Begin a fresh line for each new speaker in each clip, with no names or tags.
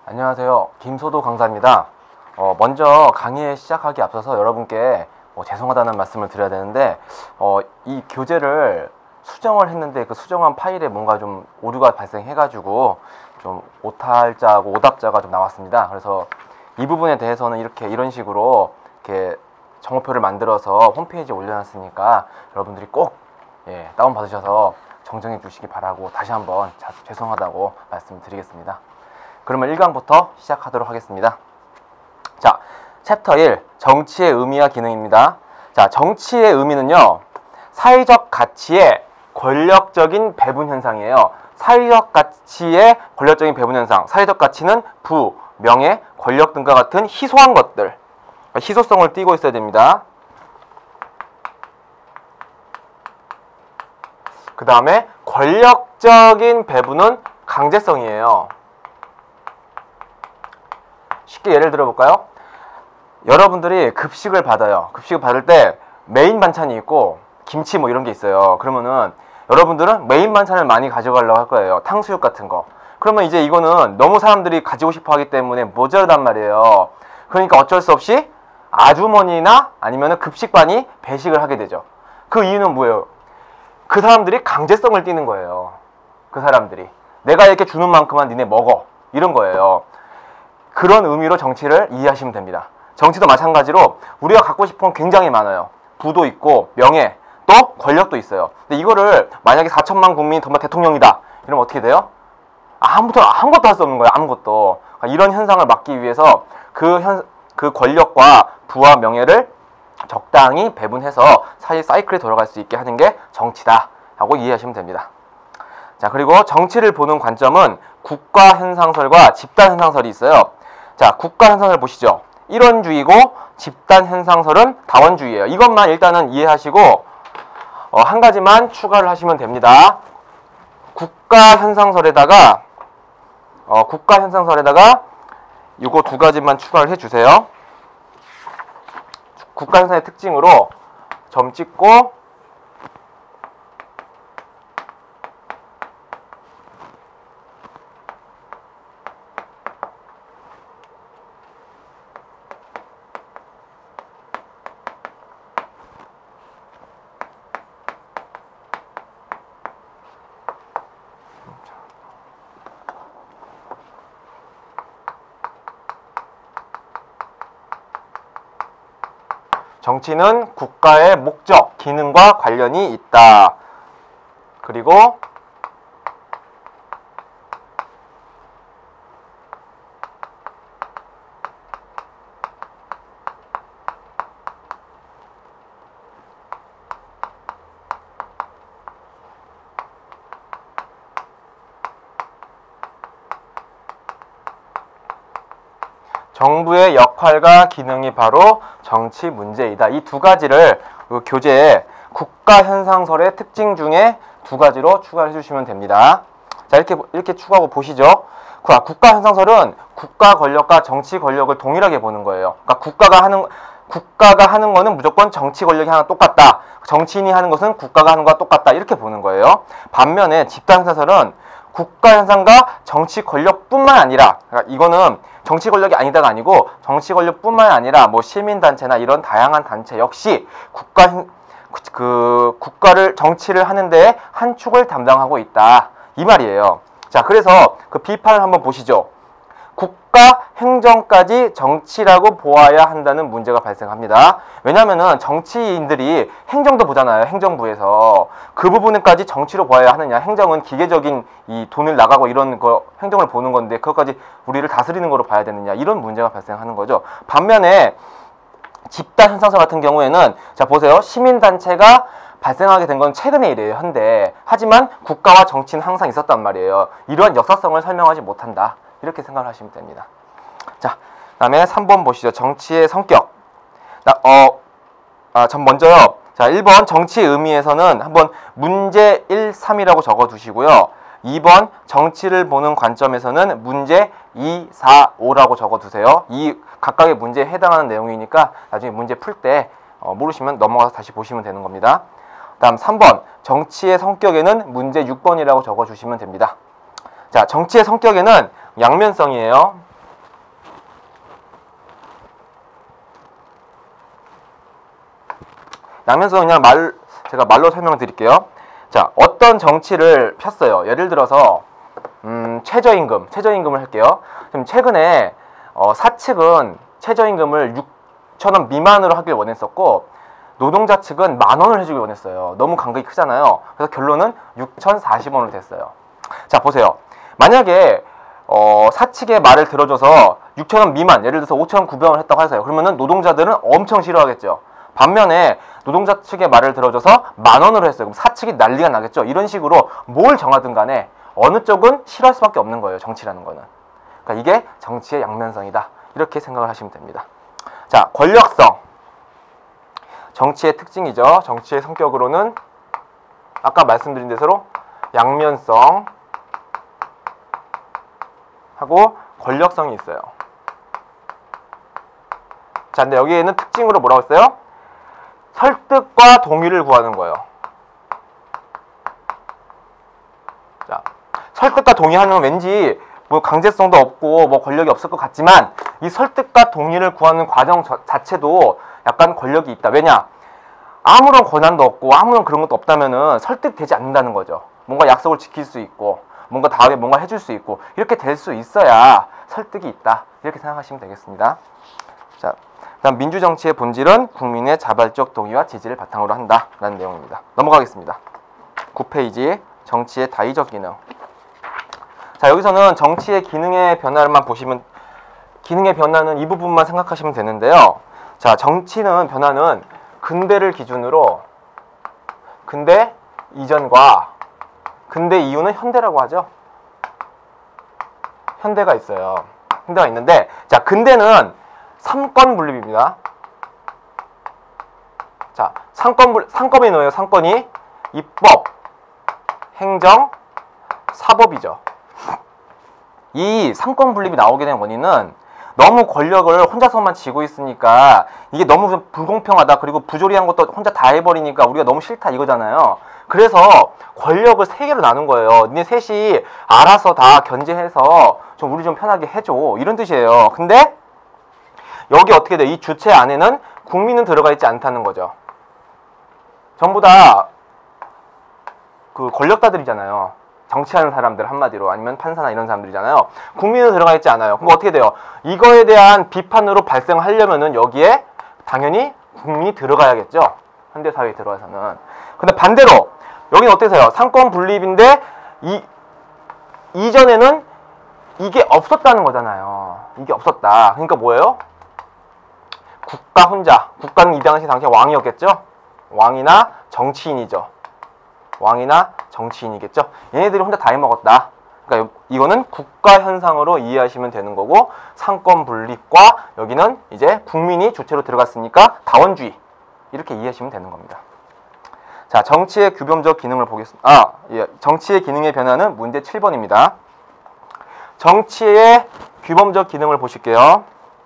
안녕하세요. 김소도 강사입니다. 먼저 강의 시작하기 앞서서 여러분께 죄송하다는 말씀을 드려야 되는데 이 교재를 수정을 했는데 그 수정한 파일에 뭔가 좀 오류가 발생해가지고 좀 오탈자하고 오답자가 좀 나왔습니다. 그래서 이 부분에 대해서는 이런 식으로 이렇게 정보표를 만들어서 홈페이지에 올려놨으니까 여러분들이 꼭 다운받으셔서 정정해 주시기 바라고 다시 한번 죄송하다고 말씀드리겠습니다. 그러면 1강부터 시작하도록 하겠습니다. 자, 챕터 1, 정치의 의미와 기능입니다. 자, 정치의 의미는요, 사회적 가치의 권력적인 배분 현상이에요. 사회적 가치의 권력적인 배분 현상. 사회적 가치는 부, 명예, 권력 등과 같은 희소한 것들. 희소성을 띠고 있어야 됩니다. 그 다음에 권력적인 배분은 강제성이에요. 쉽게 예를 들어볼까요? 여러분들이 급식을 받아요. 급식을 받을 때 메인 반찬이 있고 김치 뭐 이런 게 있어요. 그러면은 여러분들은 메인 반찬을 많이 가져가려고 할 거예요. 탕수육 같은 거. 그러면 이제 이거는 너무 사람들이 가지고 싶어 하기 때문에 모자르단 말이에요. 그러니까 어쩔 수 없이 아주머니나 아니면은 급식반이 배식을 하게 되죠. 그 이유는 뭐예요? 그 사람들이 강제성을 띠는 거예요. 그 사람들이 내가 이렇게 주는 만큼만 니네 먹어, 이런 거예요. 그런 의미로 정치를 이해하시면 됩니다. 정치도 마찬가지로 우리가 갖고 싶은 건 굉장히 많아요. 부도 있고 명예, 또 권력도 있어요. 근데 이거를 만약에 4천만 국민이 정말 대통령이다 이러면 어떻게 돼요? 아무것도 할 수 없는 거예요. 아무것도. 이런 현상을 막기 위해서 그 권력과 부와 명예를 적당히 배분해서 사회 사이클에 돌아갈 수 있게 하는 게 정치다 하고 이해하시면 됩니다. 자, 그리고 정치를 보는 관점은 국가 현상설과 집단 현상설이 있어요. 자, 국가 현상설 보시죠. 일원주의고 집단 현상설은 다원주의예요. 이것만 일단은 이해하시고 한 가지만 추가를 하시면 됩니다. 국가 현상설에다가 이거 두 가지만 추가를 해주세요. 국가 현상의 특징으로 점 찍고 정치는 국가의 목적, 기능과 관련이 있다. 그리고 정부의 역할과 기능이 바로 정치 문제이다. 이 두 가지를 교재에 국가 현상설의 특징 중에 두 가지로 추가해 주시면 됩니다. 자, 이렇게 추가하고 보시죠. 국가 현상설은 국가 권력과 정치 권력을 동일하게 보는 거예요. 그러니까 국가가 하는 거는 무조건 정치 권력이 하나 똑같다. 정치인이 하는 것은 국가가 하는 거와 똑같다. 이렇게 보는 거예요. 반면에 집단 현상설은 국가 현상과 정치 권력뿐만 아니라, 그러니까 이거는 정치 권력이 아니다가 아니고 정치 권력뿐만 아니라 뭐 시민단체나 이런 다양한 단체 역시 국가를 정치를 하는데 한 축을 담당하고 있다, 이 말이에요. 자, 그래서 그 비판을 한번 보시죠. 국가 행정까지 정치라고 보아야 한다는 문제가 발생합니다. 왜냐면은 정치인들이 행정도 보잖아요. 행정부에서 그 부분까지 정치로 보아야 하느냐. 행정은 기계적인 이 돈을 나가고 이런 거 행정을 보는 건데 그것까지 우리를 다스리는 거로 봐야 되느냐, 이런 문제가 발생하는 거죠. 반면에 집단 현상설 같은 경우에는 자, 보세요. 시민단체가 발생하게 된 건 최근의 일이에요, 현대. 하지만 국가와 정치는 항상 있었단 말이에요. 이러한 역사성을 설명하지 못한다, 이렇게 생각을 하시면 됩니다. 자, 그 다음에 3번 보시죠. 정치의 성격. 전 먼저요. 자, 1번 정치의 의미에서는 한번 문제 1, 3이라고 적어 두시고요. 2번 정치를 보는 관점에서는 문제 2, 4, 5라고 적어 두세요. 이 각각의 문제에 해당하는 내용이니까 나중에 문제 풀 때 모르시면 넘어가서 다시 보시면 되는 겁니다. 다음 3번 정치의 성격에는 문제 6번이라고 적어 주시면 됩니다. 자, 정치의 성격에는 양면성이에요. 양면성 그냥 제가 말로 설명을 드릴게요. 자, 어떤 정치를 폈어요. 예를 들어서 최저임금을 할게요. 지금 최근에 사측은 최저임금을 6,000원 미만으로 하길 원했었고 노동자 측은 10,000원을 해주길 원했어요. 너무 간극이 크잖아요. 그래서 결론은 6,040원으로 됐어요. 자, 보세요. 만약에 사측의 말을 들어줘서 6,000원 미만, 예를 들어서 5,900원을 했다고 하세요. 그러면은 노동자들은 엄청 싫어하겠죠. 반면에 노동자 측의 말을 들어줘서 10,000원으로 했어요. 그럼 사측이 난리가 나겠죠. 이런 식으로 뭘 정하든 간에 어느 쪽은 싫어할 수밖에 없는 거예요. 정치라는 거는. 그러니까 이게 정치의 양면성이다. 이렇게 생각을 하시면 됩니다. 자, 권력성. 정치의 특징이죠. 정치의 성격으로는 아까 말씀드린 대로 양면성 하고 권력성이 있어요. 자, 근데 여기에는 특징으로 뭐라고 했어요? 설득과 동의를 구하는 거예요. 자, 설득과 동의하는 건 왠지 뭐 강제성도 없고 뭐 권력이 없을 것 같지만 이 설득과 동의를 구하는 과정 자체도 약간 권력이 있다. 왜냐? 아무런 권한도 없고 아무런 그런 것도 없다면은 설득되지 않는다는 거죠. 뭔가 약속을 지킬 수 있고 뭔가 다음에 뭔가 해줄 수 있고 이렇게 될 수 있어야 설득이 있다. 이렇게 생각하시면 되겠습니다. 자, 다음 민주정치의 본질은 국민의 자발적 동의와 지지를 바탕으로 한다라는 내용입니다. 넘어가겠습니다. 9페이지 정치의 다의적 기능. 자, 여기서는 정치의 기능의 변화만 보시면 기능의 변화는 이 부분만 생각하시면 되는데요. 자, 정치는 변화는 근대를 기준으로 근대 이전과 근대 이후는 현대라고 하죠. 현대가 있어요. 현대가 있는데 자, 근대는 삼권 분립입니다. 자, 상권이 뭐예요? 상권이 입법, 행정, 사법이죠. 이 상권 분립이 나오게 된 원인은 너무 권력을 혼자서만 쥐고 있으니까 이게 너무 불공평하다. 그리고 부조리한 것도 혼자 다 해버리니까 우리가 너무 싫다 이거잖아요. 그래서 권력을 세 개로 나눈 거예요. 니네 셋이 알아서 다 견제해서 좀 우리 좀 편하게 해줘. 이런 뜻이에요. 근데 여기 어떻게 돼? 이 주체 안에는 국민은 들어가 있지 않다는 거죠. 전부 다 그 권력자들이잖아요. 정치하는 사람들 한마디로 아니면 판사나 이런 사람들이잖아요. 국민은 들어가 있지 않아요. 그럼 어떻게 돼요? 이거에 대한 비판으로 발생하려면은 여기에 당연히 국민이 들어가야겠죠. 현대사회에 들어와서는. 근데 반대로 여기는 어때서요? 상권 분립인데 이전에는 이게 없었다는 거잖아요. 이게 없었다. 그러니까 뭐예요? 국가 혼자. 국가는 이 당시 왕이었겠죠? 왕이나 정치인이죠. 왕이나 정치인이겠죠. 얘네들이 혼자 다 해먹었다. 그러니까 이거는 국가 현상으로 이해하시면 되는 거고 상권 분립과 여기는 이제 국민이 주체로 들어갔으니까 다원주의 이렇게 이해하시면 되는 겁니다. 자, 정치의 규범적 기능을 보겠습니다. 정치의 기능의 변화는 문제 7번입니다. 정치의 규범적 기능을 보실게요.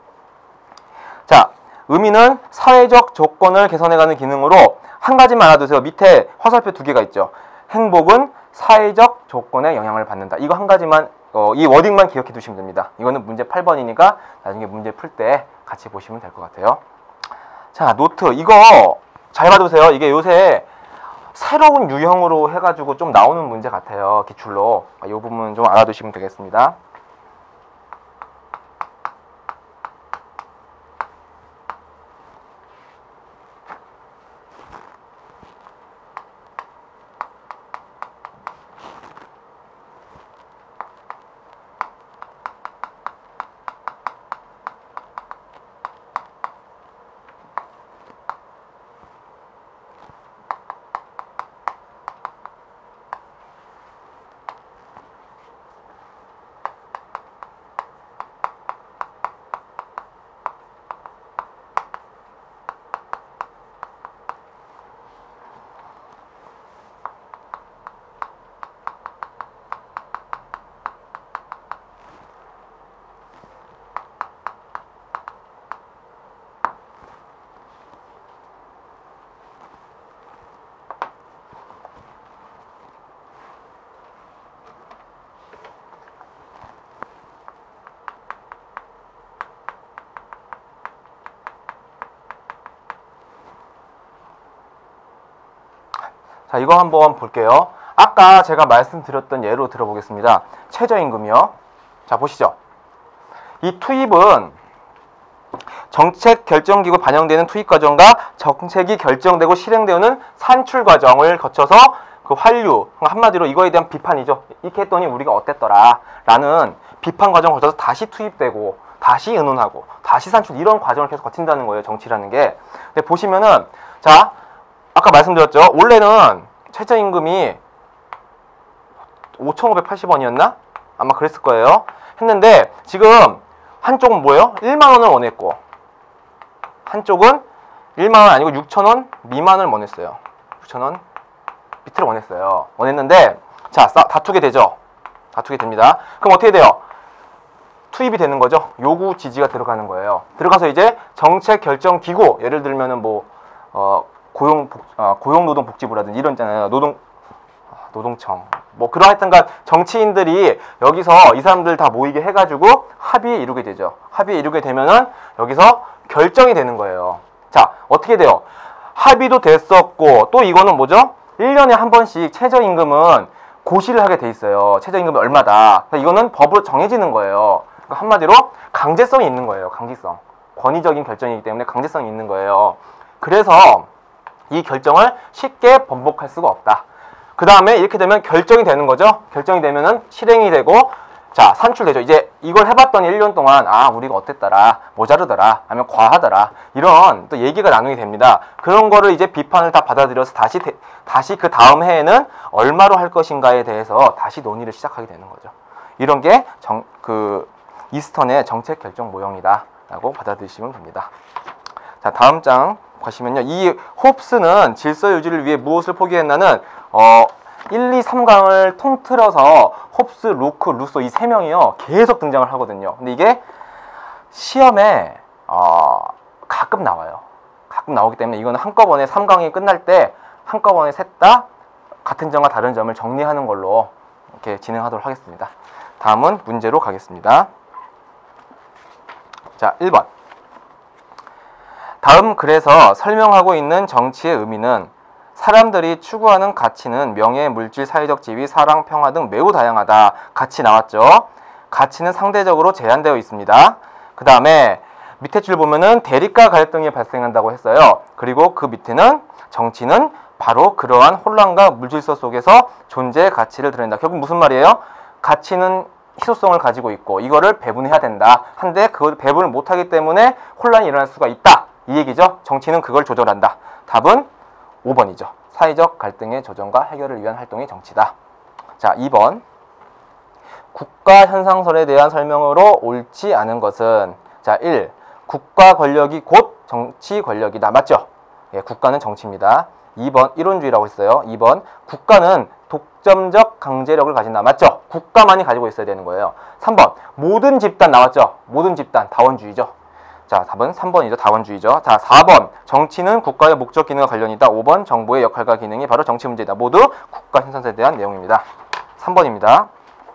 자, 의미는 사회적 조건을 개선해가는 기능으로 한 가지만 알아두세요. 밑에 화살표 2개가 있죠. 행복은 사회적 조건에 영향을 받는다. 이거 한 가지만 이 워딩만 기억해 두시면 됩니다. 이거는 문제 8번이니까 나중에 문제 풀 때 같이 보시면 될 것 같아요. 자, 노트 이거 잘 봐두세요. 이게 요새 새로운 유형으로 해가지고 좀 나오는 문제 같아요. 기출로. 이 부분 좀 알아두시면 되겠습니다. 자, 이거 한번 볼게요. 아까 제가 말씀드렸던 예로 들어보겠습니다. 최저임금이요. 자, 보시죠. 이 투입은 정책 결정기구 반영되는 투입 과정과 정책이 결정되고 실행되는 산출 과정을 거쳐서 그 환류, 한마디로 이거에 대한 비판이죠. 이렇게 했더니 우리가 어땠더라 라는 비판 과정을 거쳐서 다시 투입되고 다시 의논하고 다시 산출, 이런 과정을 계속 거친다는 거예요, 정치라는 게. 근데 보시면은, 자, 아까 말씀드렸죠. 원래는 최저임금이 5,580원이었나? 아마 그랬을 거예요. 했는데 지금 한쪽은 뭐예요? 1만원을 원했고, 한쪽은 1만원 아니고 6,000원 미만을 원했어요. 6,000원 밑을 원했어요. 원했는데, 자, 다투게 되죠. 다투게 됩니다. 그럼 어떻게 돼요? 투입이 되는 거죠. 요구 지지가 들어가는 거예요. 들어가서 이제 정책 결정 기구, 예를 들면은 뭐 고용노동복지부라든지 이런 있잖아요. 노동청, 뭐 그런 하여튼간 정치인들이 여기서 이 사람들 다 모이게 해가지고 합의에 이루게 되죠. 합의에 이루게 되면은 여기서 결정이 되는 거예요. 자, 어떻게 돼요? 합의도 됐었고, 또 이거는 뭐죠? 1년에 한 번씩 최저임금은 고시를 하게 돼 있어요. 최저임금이 얼마다. 이거는 법으로 정해지는 거예요. 그러니까 한마디로 강제성이 있는 거예요. 강제성. 권위적인 결정이기 때문에 강제성이 있는 거예요. 그래서 이 결정을 쉽게 번복할 수가 없다. 그 다음에 이렇게 되면 결정이 되는 거죠. 결정이 되면은 실행이 되고, 자, 산출되죠. 이제 이걸 해봤더니 1년 동안, 아, 우리가 어땠더라, 모자르더라, 아니면 과하더라, 이런 또 얘기가 나누게 됩니다. 그런 거를 이제 비판을 다 받아들여서 다시 그 다음 해에는 얼마로 할 것인가에 대해서 다시 논의를 시작하게 되는 거죠. 이런 게 이스턴의 정책 결정 모형이다 라고 받아들이시면 됩니다. 자, 다음 장 보시면요. 이 홉스는 질서 유지를 위해 무엇을 포기했나는 1, 2, 3강을 통틀어서 홉스, 로크, 루소 이 세 명이요 계속 등장을 하거든요. 근데 이게 시험에 가끔 나와요. 가끔 나오기 때문에 이거는 한꺼번에 3강이 끝날 때 한꺼번에 셋 다 같은 점과 다른 점을 정리하는 걸로 이렇게 진행하도록 하겠습니다. 다음은 문제로 가겠습니다. 자, 1번. 다음 글에서 설명하고 있는 정치의 의미는 사람들이 추구하는 가치는 명예, 물질, 사회적 지위, 사랑, 평화 등 매우 다양하다. 가치 나왔죠? 가치는 상대적으로 제한되어 있습니다. 그 다음에 밑에 줄 보면은 대립과 갈등이 발생한다고 했어요. 그리고 그 밑에는 정치는 바로 그러한 혼란과 물질서 속에서 존재의 가치를 드러낸다. 결국 무슨 말이에요? 가치는 희소성을 가지고 있고 이거를 배분해야 된다. 한데 그걸 배분을 못하기 때문에 혼란이 일어날 수가 있다. 이 얘기죠. 정치는 그걸 조절한다. 답은 5번이죠. 사회적 갈등의 조정과 해결을 위한 활동이 정치다. 자, 2번. 국가 현상설에 대한 설명으로 옳지 않은 것은, 자, 1. 국가 권력이 곧 정치 권력이다. 맞죠? 예, 국가는 정치입니다. 2번 이론주의라고 했어요. 2번 국가는 독점적 강제력을 가진다. 맞죠? 국가만이 가지고 있어야 되는 거예요. 3번 모든 집단 나왔죠? 모든 집단 다원주의죠. 자, 답은 3번이죠. 다원주의죠. 자, 4번 정치는 국가의 목적 기능과 관련이 있다. 5번 정부의 역할과 기능이 바로 정치 문제이다. 모두 국가 현상에 대한 내용입니다. 3번입니다.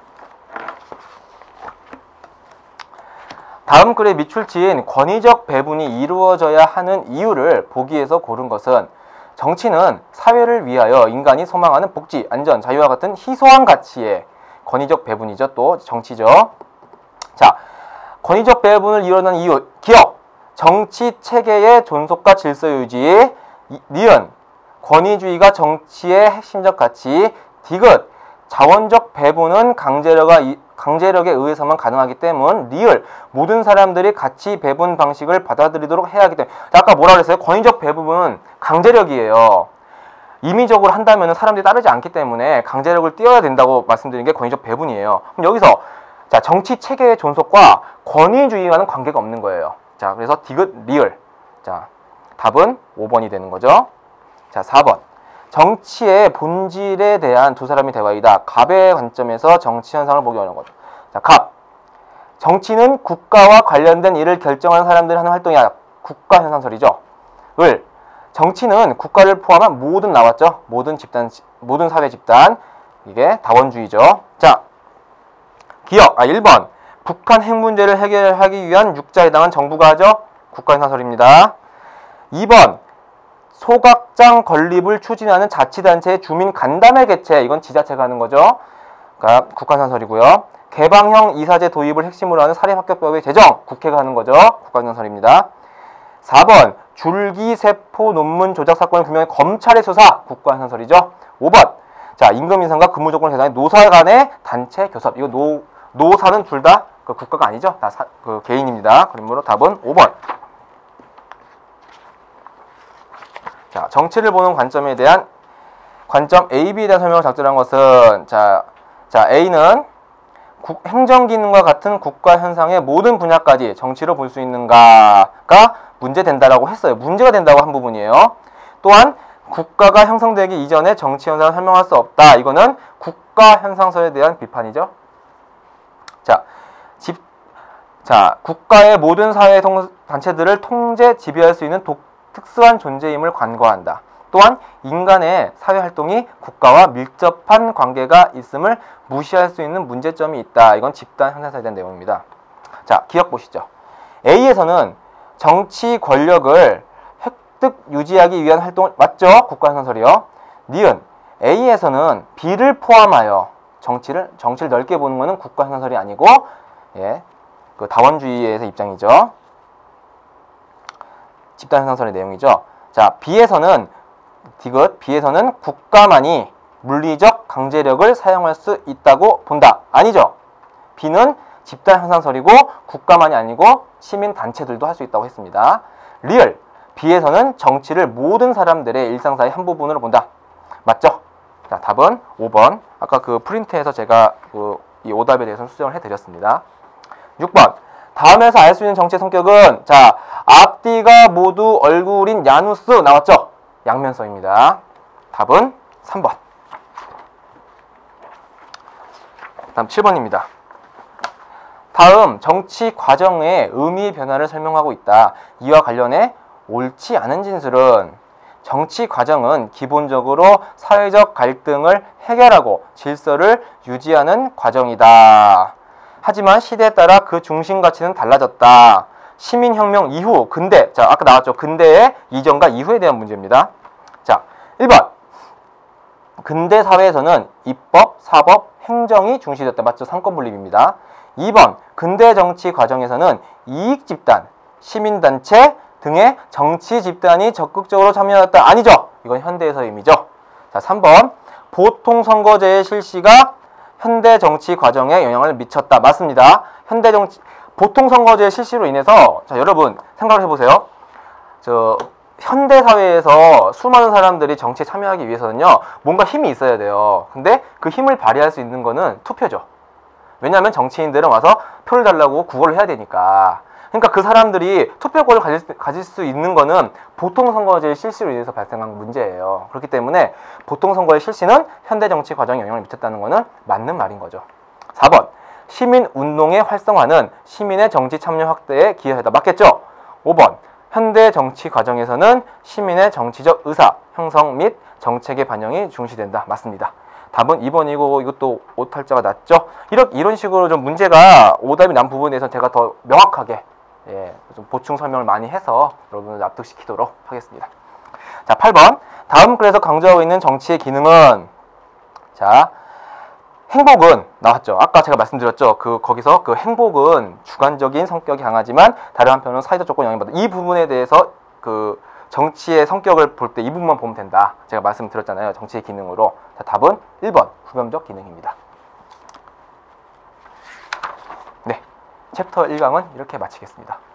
다음 글의 밑줄치인 권위적 배분이 이루어져야 하는 이유를 보기에서 고른 것은 정치는 사회를 위하여 인간이 소망하는 복지, 안전, 자유와 같은 희소한 가치의 권위적 배분이죠. 또 정치죠. 자, 권위적 배분을 이루는 이유, 기업, 정치 체계의 존속과 질서 유지에 니은, 권위주의가 정치의 핵심적 가치, 디귿, 자원적 배분은 강제력에 의해서만 가능하기 때문, 리을, 모든 사람들이 가치 배분 방식을 받아들이도록 해야 하기 때문에. 아까 뭐라 그랬어요? 권위적 배분은 강제력이에요. 임의적으로 한다면 사람들이 따르지 않기 때문에 강제력을 띄워야 된다고 말씀드린 게 권위적 배분이에요. 그럼 여기서 자, 정치 체계의 존속과 권위주의와는 관계가 없는 거예요. 자, 그래서 디귿, 리을. 자, 답은 5번이 되는 거죠. 자, 4번. 정치의 본질에 대한 두 사람의 대화이다. 갑의 관점에서 정치 현상을 보기 어려운 거죠. 자, 갑. 정치는 국가와 관련된 일을 결정하는 사람들이 하는 활동이야. 국가 현상설이죠. 을. 정치는 국가를 포함한 모든 나왔죠. 모든 집단, 모든 사회 집단. 이게 다원주의죠. 자, 기업. 1번. 북한 핵 문제를 해결하기 위한 육자에 해당한 정부가 하죠. 국가 현상설입니다. 2번. 소각장 건립을 추진하는 자치단체의 주민 간담회 개최, 이건 지자체가 하는 거죠. 그러니까 국가선설이고요. 개방형 이사제 도입을 핵심으로 하는 사립학교법의 제정, 국회가 하는 거죠. 국가선설입니다. 4번 줄기세포 논문 조작 사건을 규명한 검찰의 수사, 국가선설이죠. 5번 자, 임금 인상과 근무 조건을 개선한 노사 간의 단체 교섭, 이거 노사는 둘 다 그 국가가 아니죠. 다 그 개인입니다. 그러므로 답은 5번. 자, 정치를 보는 관점에 대한 관점 A, B에 대한 설명을 작성한 것은 자 A는 행정기능과 같은 국가 현상의 모든 분야까지 정치로 볼 수 있는가가 문제된다라고 했어요. 문제가 된다고 한 부분이에요. 또한 국가가 형성되기 이전에 정치 현상을 설명할 수 없다. 이거는 국가 현상설에 대한 비판이죠. 국가의 모든 사회 단체들을 통제, 지배할 수 있는 특수한 존재임을 간과한다. 또한 인간의 사회활동이 국가와 밀접한 관계가 있음을 무시할 수 있는 문제점이 있다. 이건 집단 현상설에 대한 내용입니다. 자, 기억 보시죠. A에서는 정치 권력을 획득 유지하기 위한 활동을, 맞죠? 국가 현상설이요. 니은 A에서는 B를 포함하여 정치를 넓게 보는 것은 국가 현상설이 아니고, 예, 그 다원주의에서 입장이죠. 집단 현상설의 내용이죠. 자, B에서는 B에서는 국가만이 물리적 강제력을 사용할 수 있다고 본다. 아니죠. B는 집단 현상설이고 국가만이 아니고 시민 단체들도 할 수 있다고 했습니다. 리얼 B에서는 정치를 모든 사람들의 일상사의 한 부분으로 본다. 맞죠? 자, 답은 5번. 아까 그 프린트에서 제가 이 오답에 대해서는 수정을 해드렸습니다. 6번. 다음에서 알 수 있는 정치의 성격은 자, 앞뒤가 모두 얼굴인 야누스 나왔죠? 양면성입니다. 답은 3번. 다음 7번입니다. 다음 정치 과정의 의미 변화를 설명하고 있다. 이와 관련해 옳지 않은 진술은 정치 과정은 기본적으로 사회적 갈등을 해결하고 질서를 유지하는 과정이다. 하지만 시대에 따라 그 중심 가치는 달라졌다. 시민혁명 이후 근대, 자 아까 나왔죠. 근대의 이전과 이후에 대한 문제입니다. 자, 1번 근대 사회에서는 입법, 사법, 행정이 중시됐다. 맞죠? 삼권분립입니다. 2번 근대 정치 과정에서는 이익집단, 시민단체 등의 정치 집단이 적극적으로 참여했다. 아니죠? 이건 현대에서의 의미죠. 자, 3번 보통선거제의 실시가 현대 정치 과정에 영향을 미쳤다. 맞습니다. 현대 정치 보통선거제 실시로 인해서 자, 여러분 생각을 해보세요. 현대 사회에서 수많은 사람들이 정치에 참여하기 위해서는요, 뭔가 힘이 있어야 돼요. 근데 그 힘을 발휘할 수 있는 거는 투표죠. 왜냐하면 정치인들은 와서 표를 달라고 구걸을 해야 되니까. 그러니까 그 사람들이 투표권을 가질 수 있는 거는 보통선거제 실시로 인해서 발생한 문제예요. 그렇기 때문에 보통선거의 실시는 현대 정치 과정에 영향을 미쳤다는 거는 맞는 말인 거죠. 4번 시민운동의 활성화는 시민의 정치 참여 확대에 기여하다. 맞겠죠? 5번 현대 정치 과정에서는 시민의 정치적 의사 형성 및 정책의 반영이 중시된다. 맞습니다. 답은 2번이고 이것도 오탈자가 났죠. 이런 식으로 좀 문제가 오답이 난 부분에 대해서 제가 더 명확하게 좀 보충 설명을 많이 해서 여러분을 납득시키도록 하겠습니다. 자, 8번 다음 글에서 강조하고 있는 정치의 기능은 자, 행복은 나왔죠. 아까 제가 말씀드렸죠. 거기서 그 행복은 주관적인 성격이 강하지만 다른 한편은 사회적 조건에 영향받다. 이 부분에 대해서 그 정치의 성격을 볼 때 이 부분만 보면 된다. 제가 말씀드렸잖아요. 정치의 기능으로. 자, 답은 1번 후렴적 기능입니다. 네, 챕터 1강은 이렇게 마치겠습니다.